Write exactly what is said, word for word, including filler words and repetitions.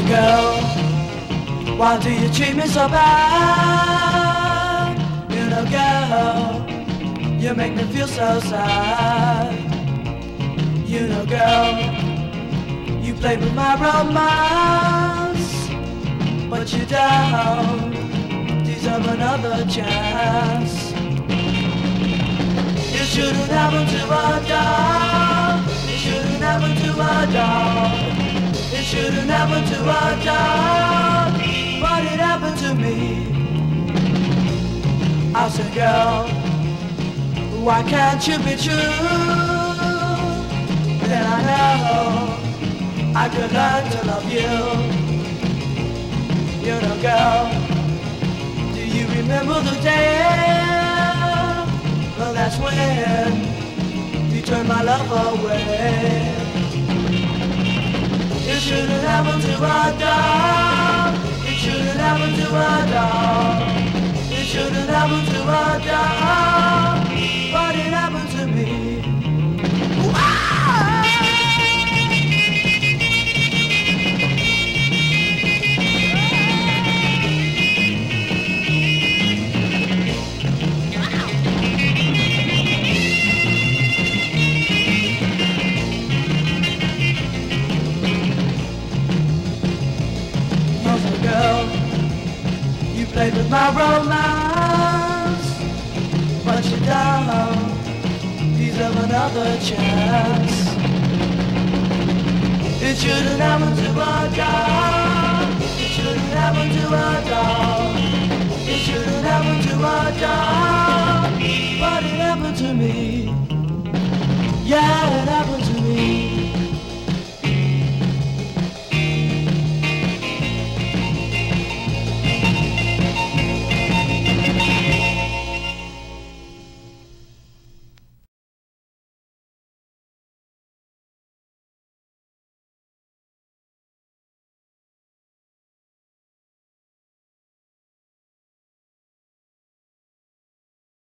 Girl, why do you treat me so bad? You know, girl, you make me feel so sad. You know, girl, you played with my romance, but you don't deserve another chance. It shouldn't happen to a dog. It shouldn't happen to a dog. It shouldn't happen to a dog, but it happened to me. I said, girl, why can't you be true? Then I know I could learn to love you. You know, girl, do you remember the day? Well, that's when you turned my love away. It shouldn't happen to a dog. It shouldn't happen to a dog. It shouldn't happen to a dog, but it happened to me. You played with my romance, but you don't deserve another chance. It shouldn't happen to a dog. It shouldn't happen to a dog. It shouldn't happen to a dog, but it happened to me. Yeah.